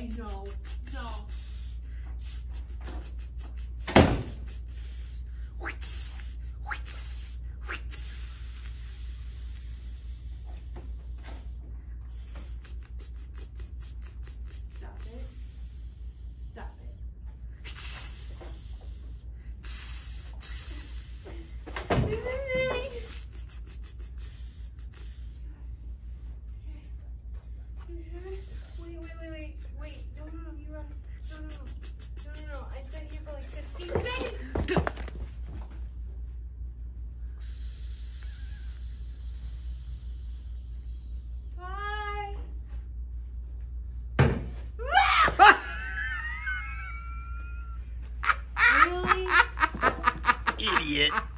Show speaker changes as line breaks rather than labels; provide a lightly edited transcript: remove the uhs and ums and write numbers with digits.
Okay, no. No. Stop it. Stop it. Wait. No, you run. No. I've been here for like 15 seconds. Bye. Really?
Idiot.